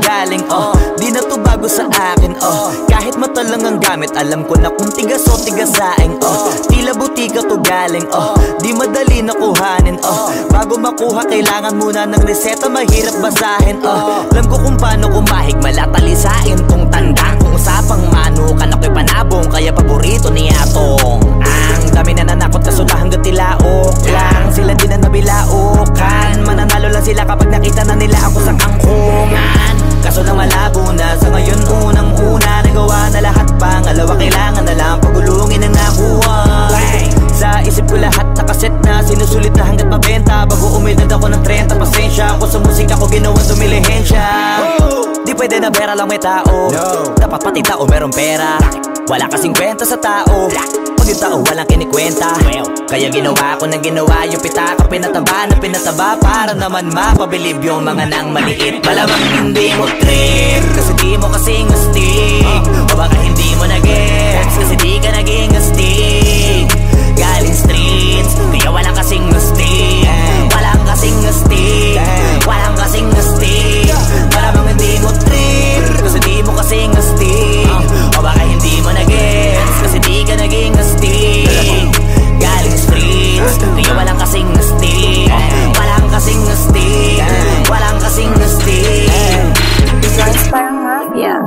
galing, di na to bago sa akin, kahit mata lang ang gamit, alam ko na kung tigas o tigasaing, tila butika to galing, di madali na kuhanin, bago makuha kailangan muna ng reseta, mahirap basahin, alam ko kung paano kumahig, malatalisain tong tandang, kung usapang manukan ako'y panabong, kaya paborito ni Atong. Ang dami na nanakot kasula hanggang tilaok lang, sila din na nabilaukan, mananalo lang sila kapag nakita na nila ako sa kangkungan. Kaso lang malabo na sa ngayon, unang-una nagawa na lahat, pangalawa kailangan na lang pagulungin ang nakuha. Sa isip ko lahat nakaset na, sinusulit na hanggat mabenta, bago umidad ako ng 30, pasensya ako sa musika ko ginawang dumilihensya. Di pwede na pera lang may tao, dapat pati tao merong pera, wala kasing kwenta sa tao, pag yung tao walang kinikwenta. Kaya ginawa ko ng ginawa, yung pitaka pinataba na pinataba, para naman mapabilib yung mga nang maliit. Malamang hindi mo trip, kasi di mo kasing astig, o baka hindi mo na-gets, kasi di ka naging astig. Galing streets, kaya walang kasing astig, walang kasing astig, walang kasing astig. Malamang hindi mo trip, kasi di mo kasing astig, o baka hindi mo na-gets, kasi di ka naging astig. Galing streets, kaya walang kasing astig, walang kasing astig, walang kasing astig. Joints parang mafia.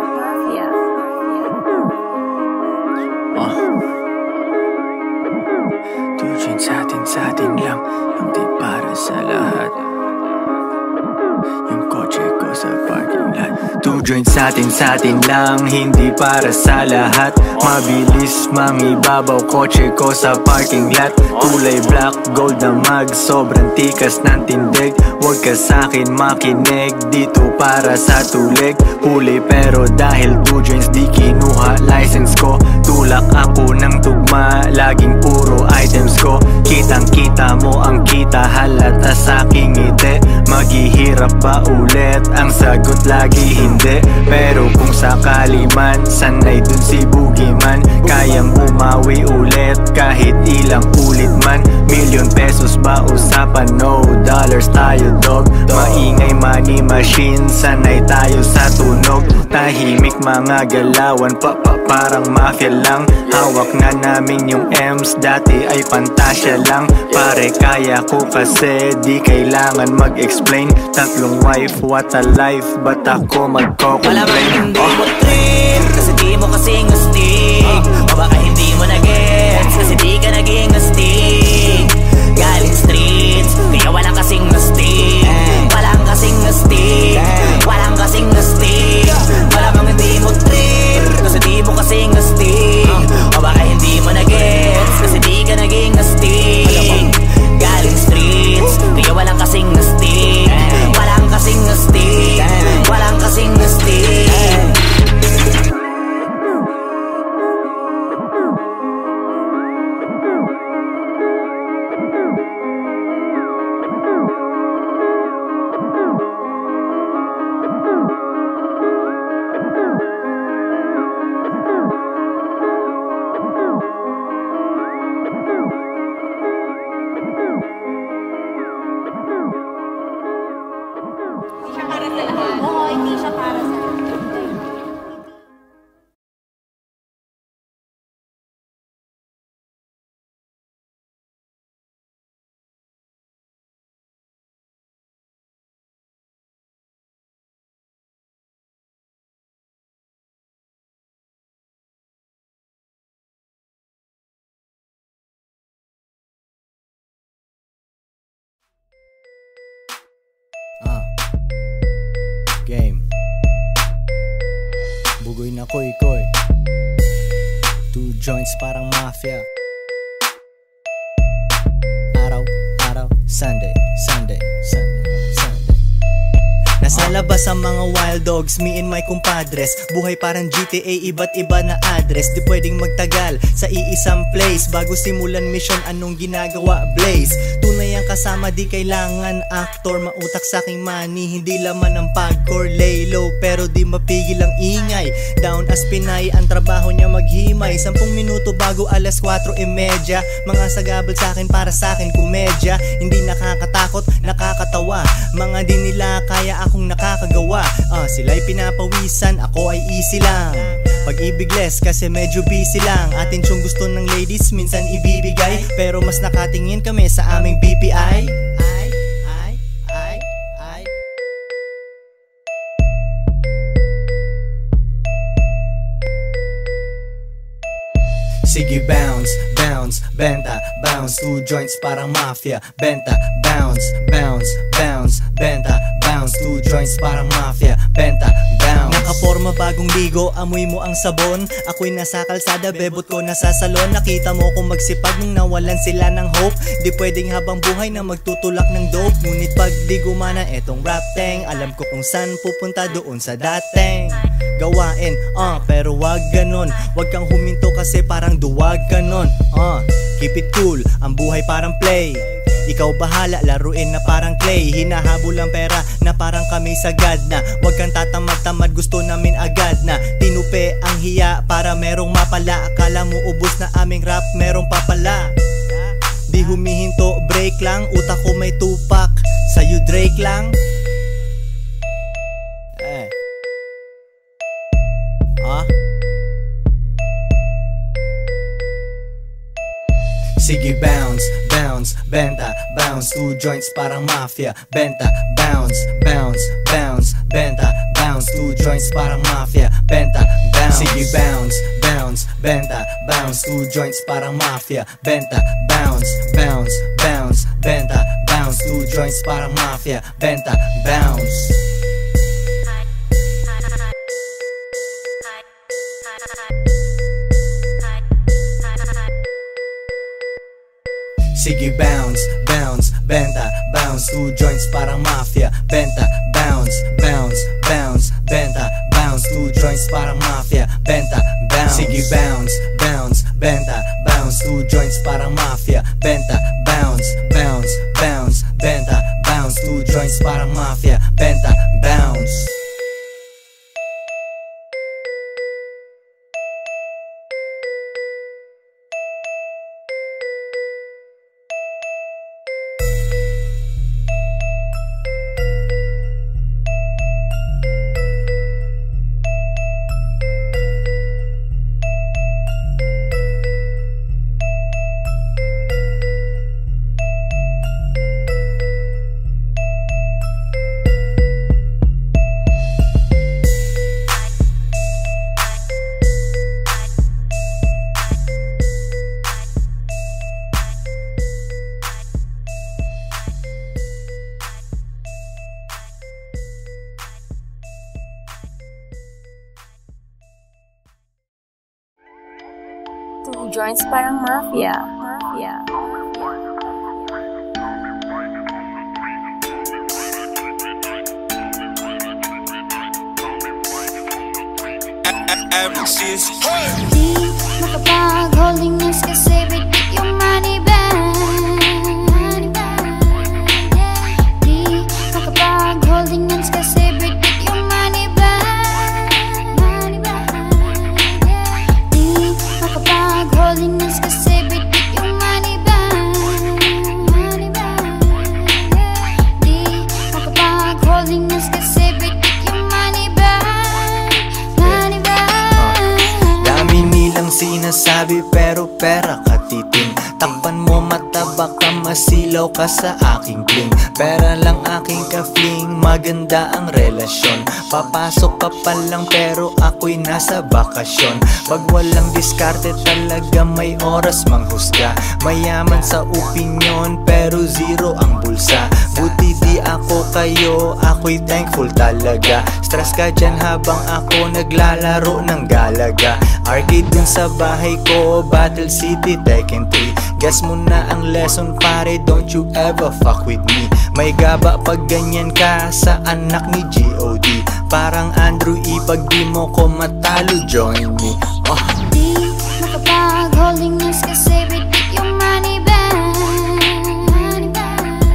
Two joints sa atin lang, hindi para sa lahat. Yung kotse ko sa parking lot. Two joints sa atin lang, hindi para sa lahat. Mabilis mangibabaw, kotse ko sa parking lot. Kulay black, gold na mag, sobrang tikas ng tindig. Huwag ka sa'kin makinig, dito para sa tulig. Huli pero dahil two joints di kinuha license ko. Tulak ako ng tugma, laging puro items ko. Kitang kita mo ang kita, halata sa'king ngiti. Maghihirap ba ulit? Ang sagot lagi hindi. Pero kung sakali man, sanay dun si Boogeyman. Kayang bumawi ulit kahit ilang ulit man. Million pesos ba usapan? No dollars tayo dog. Maingay money machine, sanay tayo sa tunog. Tahimik mga galawan, parang mafia lang. Hawak na namin yung M's, dati ay pantasya lang. Pare kaya ko kasi di kailangan mag-explain. Tatlong wife, what a life, ba't ako magko-complain? Malamang hindi mo trip, kasi di mo kasing astig, o baka hindi mo na-gets, kasi di ka naging astig. Galing streets, kaya walang kasing astig, walang kasing astig, walang kasing astig. Malamang hindi mo trip, kasi di mo kasing astig, o baka hindi mo na-gets, kasi di ka naging astig. Galing streets, kaya walang kasing astig, walang kasing astig, walang kasing astig. Game Bugoy na koy-koy. Two joints parang mafia. Araw, Sunday. Nasa labas ang mga wild dogs, me and my compadres. Buhay parang GTA, iba't iba na address. Di pwedeng magtagal sa iisang place. Bago simulan mission, anong ginagawa Blaze? Tunay ang kasama di kailangan aktor. Mautak sa aking money, hindi laman ng pagcore. Lay low pero di mapigil ang ingay. Down as Pinay, ang trabaho niya maghimay. 10 minuto bago alas 4:30. Mga sagabal sa akin, para sa akin komedya. Hindi nakakatakot, nakakatawa. Mga di nila kaya, akong nakakagawa. Sila'y pinapawisan, ako ay easy lang. Pag-ibig less kasi medyo busy lang. Atensyon gusto ng ladies minsan ibibigay, pero mas nakatingin kami sa aming BPI. Sige bounce, bounce, benta, bounce. 2 joints parang mafia. Benta, bounce, bounce, bounce, benta, bounce. 2 joints parang mafia. Benta, bounce. Nakaporma bagong ligo, amoy mo ang sabon. Ako'y nasa kalsada, bebot ko nasa salon. Nakita mo kung magsipag nung nawalan sila ng hope. Di pwedeng habang buhay na magtutulak ng dope. Ngunit pag di gumana etong rap tang, alam ko kung saan pupunta, doon sa dating gawain, pero wag ganon. Wag kang huminto kasi parang duwag ka nun. Keep it cool, ang buhay parang play. Ikaw bahala, laruin na parang clay. Hinahabol ang pera na parang kami sagad na. Wag kang tatamad-tamad, gusto namin agad na. Tinupe ang hiya para merong mapala. Akala mo ubos na aming rap, merong papala. Di humihinto, break lang. Utak ko may tupak, sa'yo Drake lang. Sige bounce, bounce, benta, bounce. 2 joints parang mafia. Benta, bounce, bounce, bounce, benta, bounce. 2 joints parang mafia. Benta, bounce. Sige bounce, bounce, benta, bounce. 2 joints parang mafia. Benta, bounce, bounce, bounce, benta, bounce. 2 joints parang mafia. Benta, bounce. Sige bounce, bounce, benta, bounce. 2 joints parang mafia. Benta, bounce, bounce, bounce, benta, bounce. 2 joints parang mafia. Benta, bounce. Sige bounce, bounce, benta, bounce. 2 joints parang mafia. Benta, bounce, bounce, bounce, benta, bounce. 2 joints parang mafia. Benta, bounce. Two joints parang mafia. Di makapag-holding hands kasi bitik yung money bag. Di makapag-holding hands kasi bitik yung money bag. Di makapag-holding hands kasi bitik yung money bag. Di makapag-holding hands kasi bitik yung money bag. Sinasabi pero pera katiting. Takpan mo mata baka masilaw ka sa aking bling. Pera lang aking ka-fling, maganda ang relasyon. Papasok ka pa lang pero ako'y nasa bakasyon. Pag walang diskarte talaga may oras manghusga. Mayaman sa opinyon pero zero ang bulsa. Buti di ako kayo, ako'y thankful talaga. Stress ka dyan habang ako naglalaro ng galaga. Arcade dun sa bahay ko, Battle City, Tekken 3. Guess mo na ang lesson pare, don't you ever fuck with me. May gaba pag ganyan ka sa anak ni G.O.D. Parang Andrew E, pag di mo ko matalo, join me. Di makapag-holding hands kasi bitik yung money bag.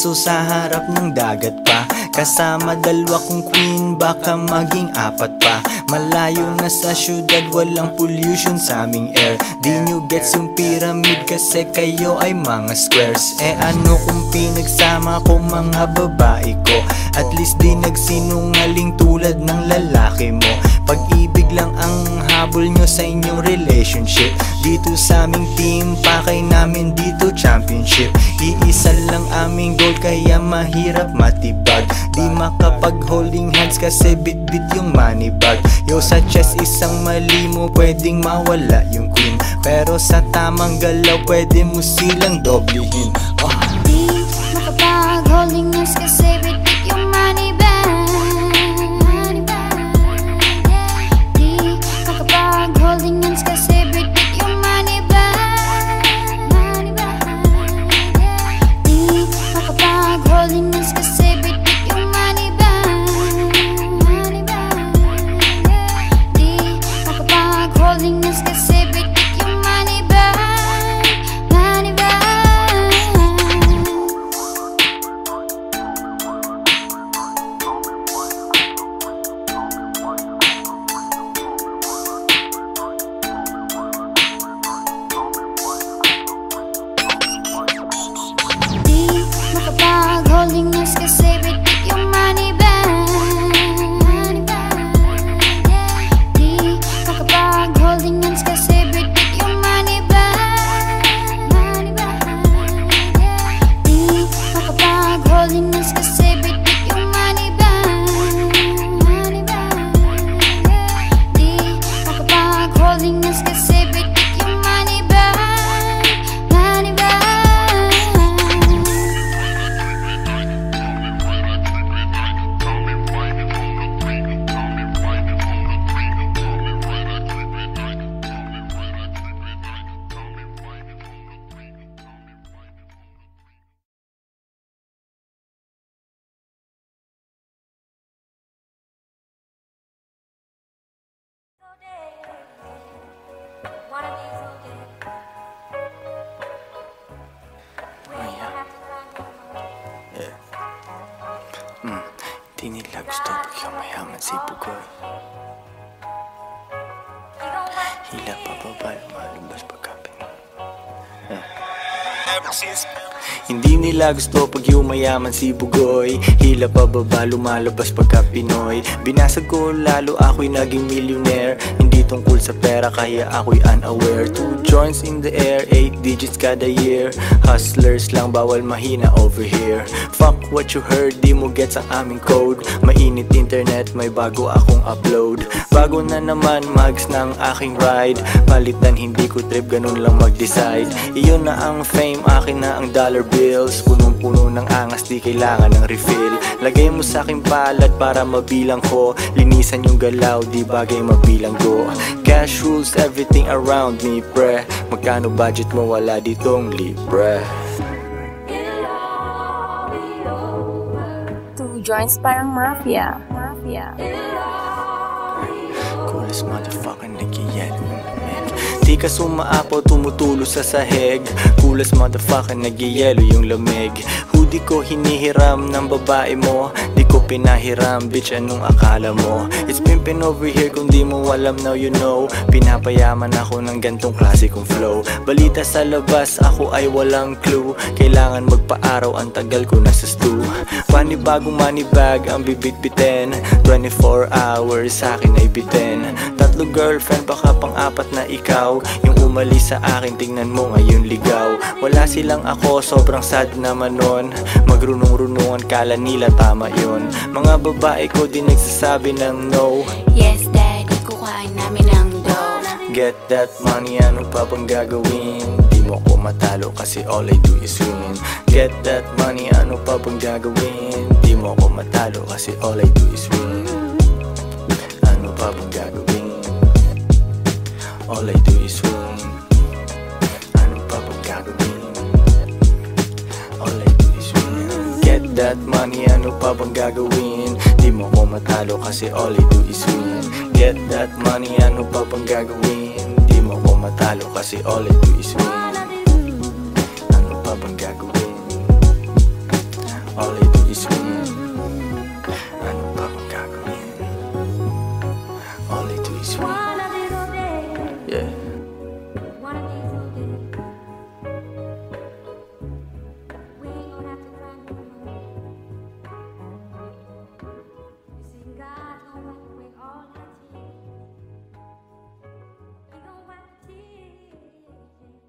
kaso sa harap ng dagat pa. Kasama dalawa kong queen, baka maging apat pa. Malayo na sa syudad, walang pollution sa aming air. Di nyo gets yung pyramid kasi kayo ay mga squares. Eh ano kung pinagsama ko mga babae ko? At least di nagsinungaling tulad ng lalaki mo. Pag-ibig lang ang habol nyo sa inyong relationship. Dito sa aming team, pakay namin dito championship. Iisa lang aming goal kaya mahirap matibag. Di makapag holding hands kasi bit-bit yung money bag. Yo sa chest isang mali mo pwedeng mawala yung queen. Pero sa tamang galaw pwede mo silang doblehin. Di makapag holding hands kasi bit-bit yung money bag. Di makapag holding hands kasi bit-bit yung money bag. Di makapag holding hands kasi bit-bit yung money bag. Di makapag holding hands kasi bit-bit yung money bag. Money bag. Di makapag holding hands kasi bit-bit yung money bag. Di makapag holding hands kasi bit-bit yung money bag. Di makapag holding hands kasi bit-bit yung money bag. Di makapag holding hands kasi bit-bit yung money bag. Money bag. Di nila gusto pag yumayaman si Bugoy. Hila pa baba, lumalabas pagkapin. Hindi nila gusto pag yumayaman si Bugoy. Hila pa baba, lumalabas pagka Pinoy. Binasag ko lalo ako'y naging millionaire. Hindi tungkol sa pera kaya ako'y unaware. 2 joints in the air, 8 digits kada year. Hustlers lang, bawal mahina over here. Fuck what you heard, di mo gets ang aming code. Mainit internet, may bago akong upload. Bago na naman, mags ng aking ride. Palitan, hindi ko trip, ganun lang mag-decide. Iyon na ang fame, akin na ang dollar bills. Punong-puno ng angas, di kailangan ng refill. Lagay mo sa aking palad para mabilang ko. Linisan yung galaw, di bagay mabilang ko. Cash rules everything around me, pre. Magkano budget mo, wala ditong libre. 2 joints parang mafia. Coolest motherfucking nag-yellow in the neck. Di ka sumaapaw, tumutulo sa sahig. Coolest motherfucking nag-yellow yung lamig. Hoodie ko hinihiram ng babae mo. Di ko pinahiram, bitch, anong akala mo? It's pimpin' over here, kung di mo alam now you know. Pinapayaman ako ng gantong klase kong flow. Balita sa labas, ako ay walang clue. Kailangan magpa-araw, ang tagal ko nasa stew. Panibagong money bag ang bibit-bitin. 24 hours sa akin ay bitin. 3 girlfriend, baka pang-4 na ikaw. Yung umalis sa akin, tingnan mo ngayon ligaw. Wala silang ako, sobrang sad naman nun. Magrunong-runungan, kala nila tama yun. Mga babae ko din nagsasabi ng no. Yes, daddy, kukain namin ang dough. Get that money, ano pa bang gagawin? Di mo ko matalo kasi all I do is win. Get that money, ano pa bang gagawin? Di mo ko matalo kasi all I do is win. Ano pa bang gagawin? All I do is win. Ano pa bang gagawin? All I do is win. Get that money, ano pa bang gagawin? Di mo ko matalo kasi all I do is win. Get that money, ano pa bang gagawin? Di mo ko matalo kasi all I do is win. Ano pa bang gagawin? Yeah. One of these little days, we ain't gonna have to cry no more. You see, God gonna wipe away all our tears. He gonna wipe the tears. He gonna wipe the tears.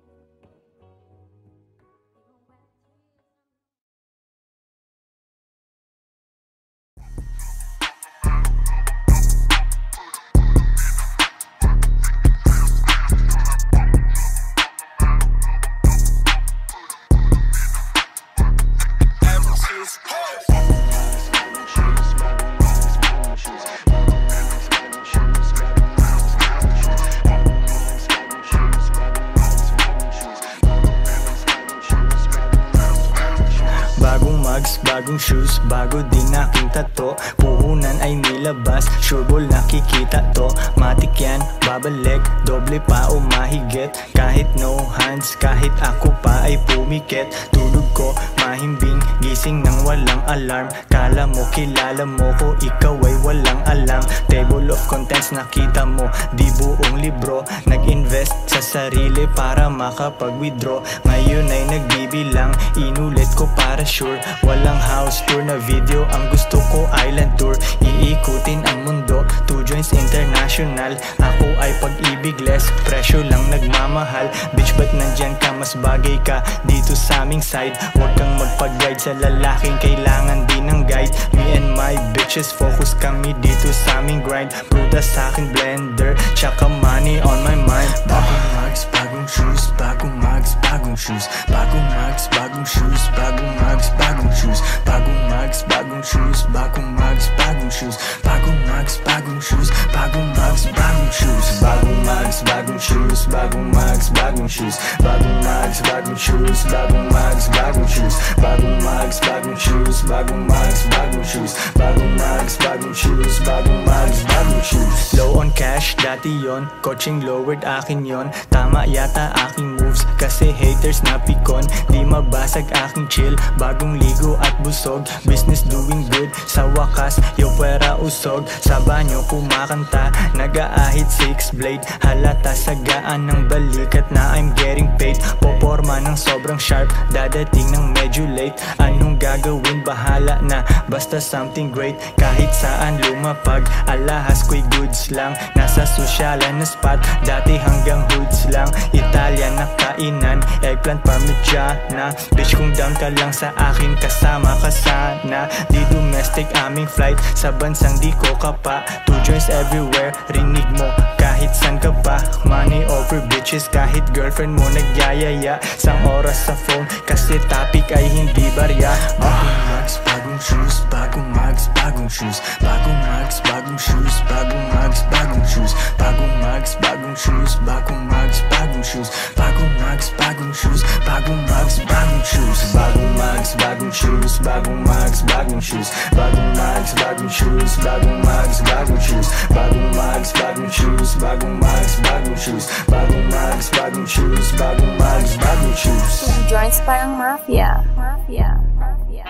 Bagong mugs, bagong shoes, bago din aking tato. Puhunan ay nilabas, sure ball nakikita to. Matik yan, babalik, doble pa o mahigit. Kahit no hands, kahit ako pa ay pumikit. Tulog ko, mahimbing, gising ng walang alarm. Kala mo, kilala mo ko, ikaw ay walang alam. Table of contents nakita mo, di buong libro. Nag-invest sa sarili para makapag-withdraw. Ngayon ay nagbibilang, inulit ko para sure. Walang house tour na video, ang gusto ko island tour. Iikutin ang mundo, 2 Joints International. Ako ay pag-ibig less, presyo lang nagmamahal. Bitch ba't nandyan ka, mas bagay ka dito sa aming side. Huwag kang magpag-guide sa lalaking kailangan din ng guide. Me and my bitches, focus kami dito sa aming grind. Prutas sa aking blender, tsaka money on my mind. Bagong mugs, bagong shoes, bagong mugs, bagong shoes. Bagong mugs, bagong shoes, bagong mugs, bagong shoes. Bagong mugs, bagong shoes, bagong mugs, bagong shoes. Bagong mugs, bagong shoes, bagong mugs, bagong shoes. Bagong mugs, bagong shoes, bagong mugs, bagong shoes. Bagong mugs, bagong shoes, bagong mugs, bagong shoes. Bagong mugs, bagong shoes, bagong mugs, bagong shoes. Bagong mugs, bagong shoes, bagong mugs, bagong shoes. Low on cash, dati yon. Coaching lowered, akin yon. Tama yata aking moves, kasi haters na pikon. Di mabasag aking chill, bagong ligo at busog. Business doing good, sa wakas, yo pwera usog. Sa banyo kumakanta, nag-aahit 6 blade. Halata sa gaan ng balikat na I'm getting paid. Poporma ng sobrang sharp, dadating ng medyo late. Anong gagawin, bahala na, basta something great. Kahit saan lumapag, alahas ko'y goods lang. Nasa sosyalan na spot, dati hanggang hoods lang. Italian na kainan, eggplant parmigiana. Bitch kung down ka lang sa akin, kasama ka sana. Di domestic aming flight, sa bansang di ko kapa. 2 Joints everywhere, rinig mo kahit san ka pa. Money over bitches, kahit girlfriend mo nagyayaya. Sang oras sa phone, kasi topic ay hindi barya. Bagong mugs, bagong shoes, bagong mugs, bagong shoes. Bagong mugs, bagong shoes, bagong mugs, bagong shoes. Bagong mugs, bagong shoes, bagong mugs, bagong shoes. Bagong mugs, bagong shoes, bagong mugs, bagong shoes. Bagong mugs, bagong shoes, bagong mugs, bagong shoes. Bagong mugs, bagong shoes, bagong mugs, bagong shoes. Bagong mugs, bagong shoes, bagong mugs, bagong shoes. Bagong mugs, bagong shoes, bagong mugs, bagong shoes. 2 Joints parang mafia. Mafia. Mafia.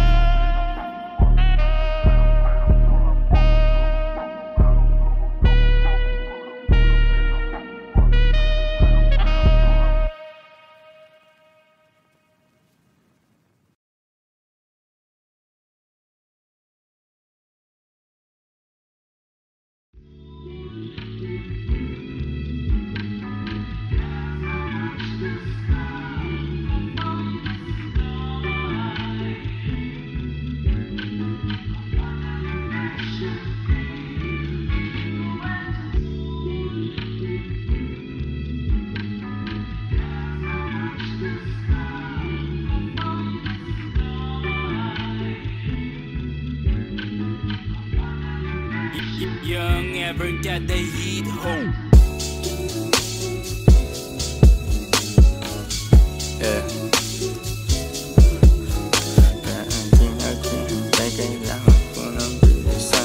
Young ever got the heat home. Yeah. Kailangan ko ng bilisan.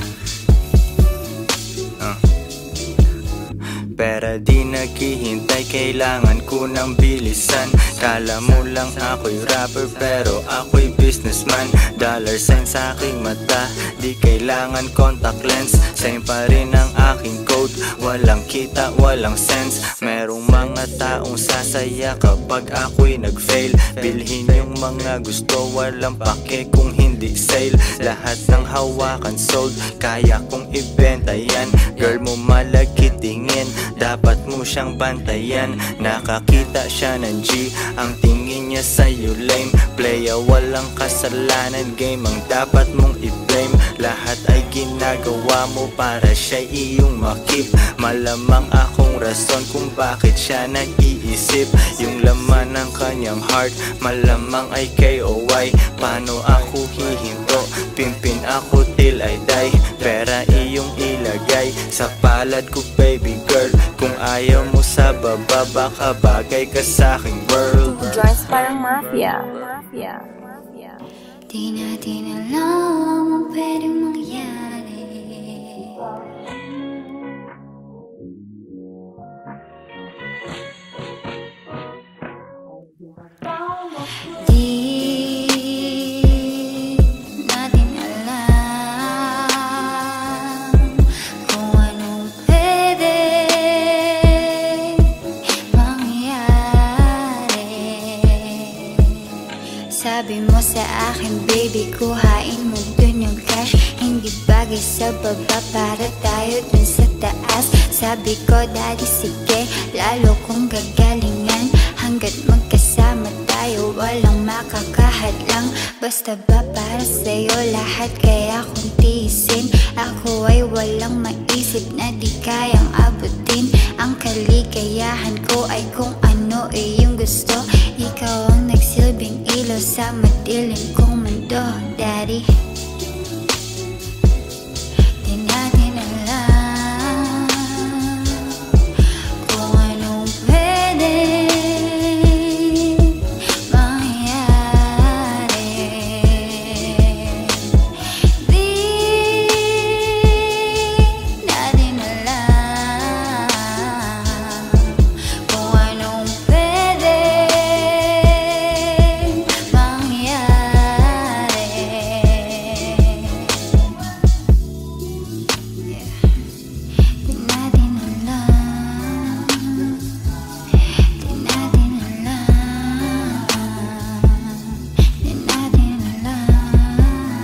Pera di naghihintay, kailangan ko ng bilisan. Kala mo lang ako'y rapper, pero ako'y businessman. Dollar sign sa aking mata, di kailangan contact lens. Same pa rin ang aking code, road. Walang kita, walang sense. Merong mga taong sasaya kapag ako'y nag-fail. Bilhin yung mga gusto, walang pake kung hindi sale. Lahat ng hawakan sold, kaya kong ibenta yan. Girl mo malagkit tingin, dapat mo siyang bantayan. Nakakita siya ng G, ang tingin niya sa'yo lame. Playa walang kasalanan, game ang dapat mong i-blame. Lahat ay ginagawa mo para siya iyong makip. Malamang akong rason kung bakit siya nag-iisip. Yung laman ng kanyang heart, malamang ay KOY. Paano ako hihinto? Pimpin ako till I die. Pera iyong ilagay sa palad ko baby girl. Kung ayaw mo sa baba, baka bagay ka sa'king world. Joyce parang mafia. Di natin alam ang pwedeng mangyari. Di natin alam kung anong pwede mangyari. Sabi mo sa akin, baby, kuhain mo dun yung cash. Hindi bagay sa baba para tayo dun sa taas. Sabi ko, daddy, sige, lalo kong gagalingan. Hanggat magkasama tayo, walang makakahadlang. Basta ba para sa'yo lahat, kaya kung tiisin. Ako ay walang maisip na di kayang abutin. Ang kaligayahan ko ay kung ano iyong gusto. Ikaw ang nagsilbing ilaw sa madilim kong mundo, daddy. Di natin alam kung anong pwede mangyari. Di natin alam kung anong pwede mangyari. Di natin alam, di natin alam, di natin alam.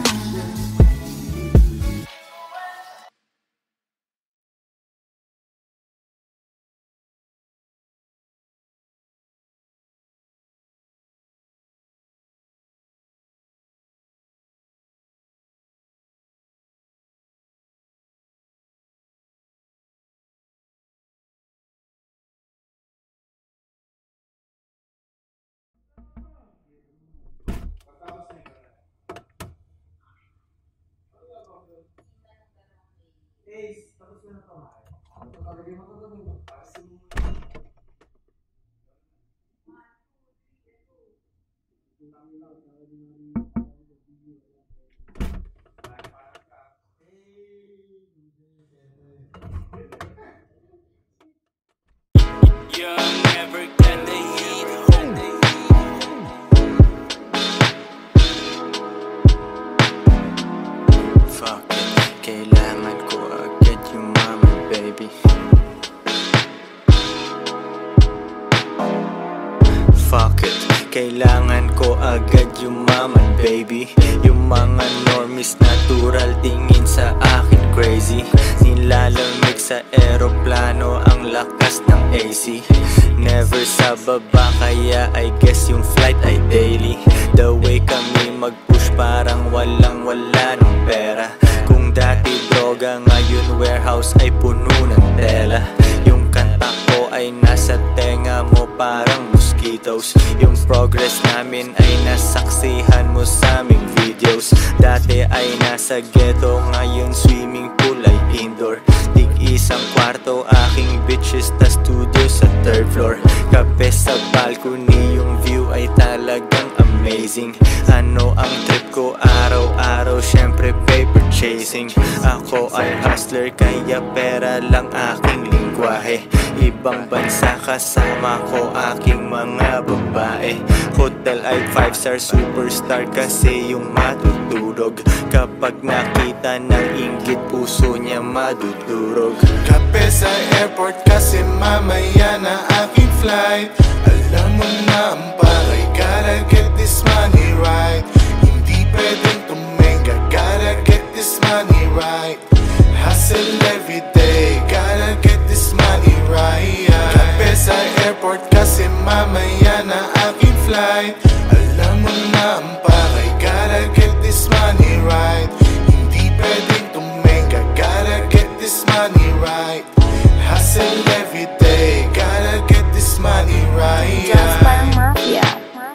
You'll never get the heat home. Fuck it, kailangan ko agad yung mama baby. Fuck it, kailangan ko agad yung mama baby. Yung mga normies natural tingin sa akin crazy. Nilalamig sa eroplano ang lakas ng AC. Never sa baba kaya I guess yung flight ay daily. The way kami mag-push parang walang-wala ng pera. Kung dati droga ngayon warehouse ay puno ng tela. Yung kanta ko ay nasa tenga mo parang mosquitoes. Yung progress namin ay nasaksihan mo sa aming videos. Dati ay nasa ghetto, ngayon swimming pool ay indoor. Tig-isang kwarto, aking bitches, ta studio sa third floor. Kape sa balcony, yung view ay talagang amazing. Ano ang trip ko araw-araw, syempre paper chasing. Ako Ako ay hustler kaya pera lang aking lingwahe. Ibang bansa kasama ko aking mga babae. Hotel ay 5-star superstar kasi yung matutulog. Kapag nakita ng inggit puso niya madudurog. Kape sa airport kasi mamaya na aking flight. Alam mo na ang pakay, gotta get this money right. Hindi pwedeng tumenga, gotta get this money right. Hustle everyday, gotta get this money right. Kape sa airport kasi mamaya na aking flight. Alam mo na ang pakay, gotta get this money right. Hindi pwedeng tumenga, gotta get this money right. Hustle everyday, gotta get this money right. Just parang mafia.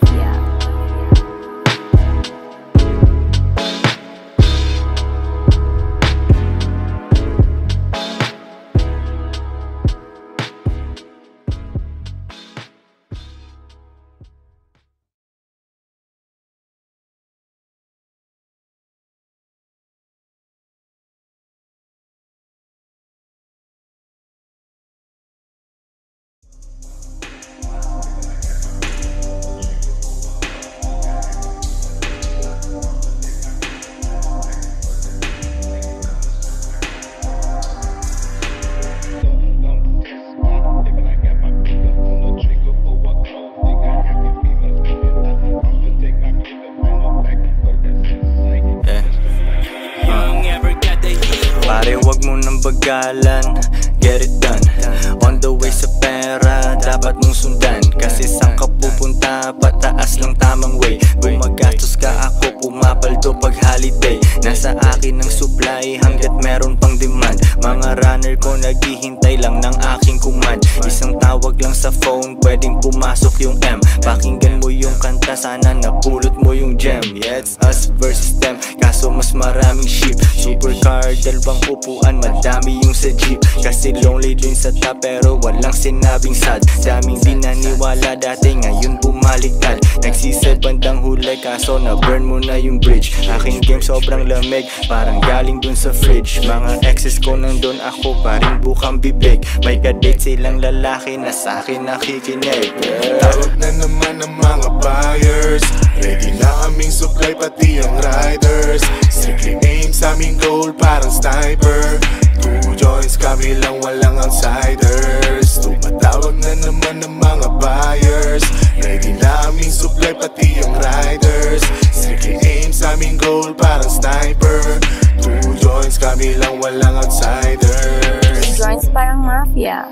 Pare wag mo nang bagalan, get it done. On the way sa pera, dapat mong sundan. Kasi saan ka pupunta, pataas lang tamang way. Gumagastos ka, ako pumapaldo pag holiday. Nasa akin ang supply hanggat meron pang demand. Mga runner ko naghihintay lang ng aking command. Isang tawag lang sa phone, pwedeng pumasok yung M. Pakinggan mo yung kanta, sana napulot mo yung gem. Yeah, it's us versus them, kaso mas maraming sheep. Supercar, dalawang upuan, madami yung sa jeep. Kasi lonely dun sa top pero walang sinabing sad. Daming di naniwala dati, ngayon bumaliktad. Nagsisay bandang hulay kaso na burn mo na yung bridge. Aking game sobrang lamig, parang galing dun sa fridge. Mga exes ko nandun, ako pa rin bukang bibig. May kadate silang lalaki na sa'kin nakikinig. Tawag na naman ang mga buyers. Ready na aming supply pati ang riders. Strictly aim sa aming goal parang sniper. 2 joints kami lang walang outsiders. Tumatawag na naman ang mga buyers. Ready na aming supply pati ang riders. Strictly aim sa aming goal parang sniper. 2 joints kami lang walang outsiders. Joints parang mafia.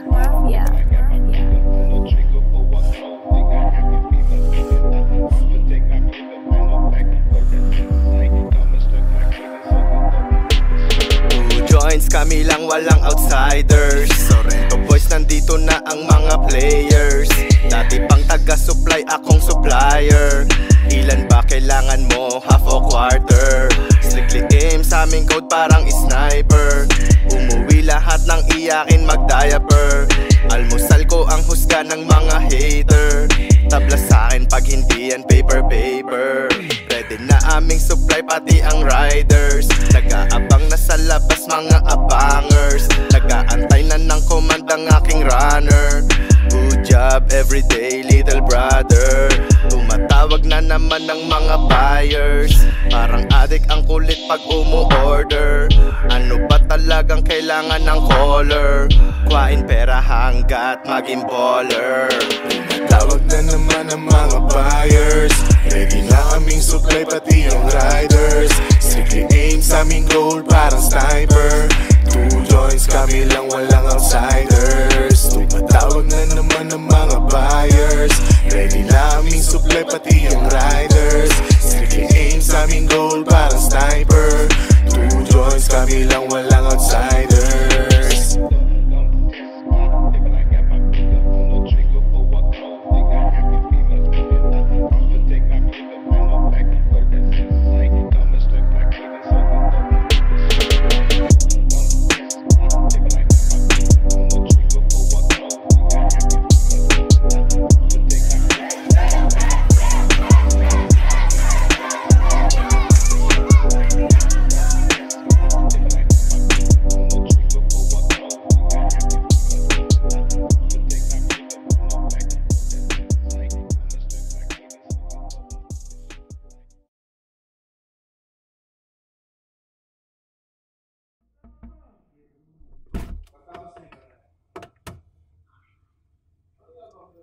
Joints kami lang walang outsiders. So boys nandito na ang mga players. Dati pang taga-supply akong supplier. Ilan ba kailangan mo? Half o quarter. Strictly aim sa aming code parang sniper. Umuwi lahat ng iyakin mag-diaper. Almusal ko ang husga ng mga hater. Tabla sa akin pag hindi yan paper. Ready na aming supply pati ang riders. Nag-aabang na sa labas mga abangers. Nag-aantay na ng command ang aking runner. Good job everyday little brother. Tumatawag na naman ng mga buyers. Parang addict ang kulit pag umu-order. Ano ba talagang kailangan ng caller? Kuhain pera hanggat maging baller. Tawag na naman ang mga buyers. Ready na aming supply pati ang riders. Strictly aim sa aming goal parang sniper. 2 joints kami lang walang outsiders. Tumatawag na naman ang mga buyers. Ready na aming supply pati ang riders. Strictly aim sa aming goal parang sniper. 2 joints kami lang walang outsiders.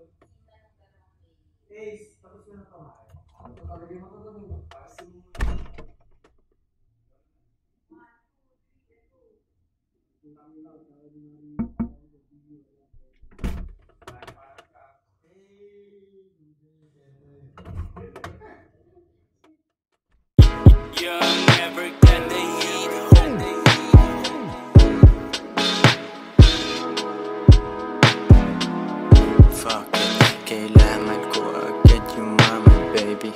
You're never gonna hit home. Fuck it, kailangan ko agad yung mama, baby.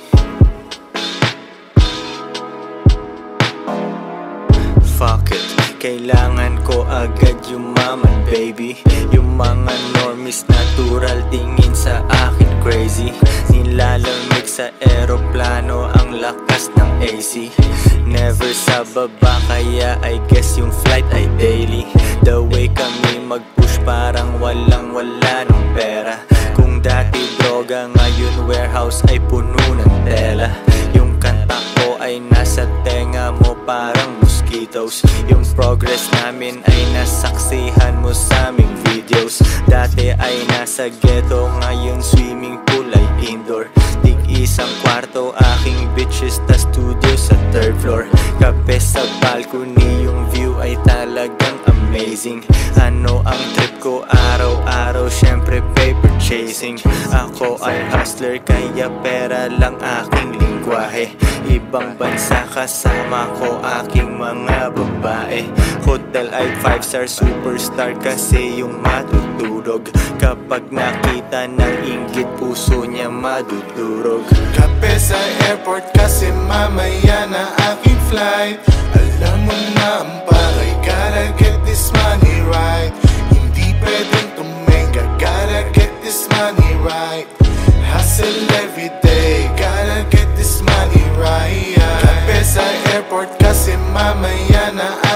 Fuck it, kailangan ko agad yung mama, baby. Yung mga normies natural tingin sa akin crazy. Nilalamig sa eroplano ang lakas ng AC. Never sa baba kaya I guess yung flight ay daily. The way kami mag-push parang walang-wala ng pera. Kung dati droga ngayon warehouse ay puno ng tela. Yung kanta ko ay nasa tenga mo parang mosquitoes. Yung progress namin ay nasaksihan mo sa aming videos. Dati ay nasa ghetto, ngayon swimming pool ay indoor. Tig-isang kwarto, aking bitches ta studio sa third floor. Kape sa balcony, yung view ay talagang amazing. Ano ang trip ko araw-araw, syempre paper chasing. Ako ay hustler kaya pera lang aking lingwahe. Ibang bansa kasama ko aking mga babae. Hotel ay 5-star superstar kasi yung matutulog. Kapag nakita ng inggit puso niya madudurog. Kape sa airport kasi mamaya na aking flight. Alam mo na ang bagay, gotta get this money right. Hindi pwedeng tumenga, gotta get this money right. Hustle everyday, gotta get this money right. Kape sa airport kasi mamaya na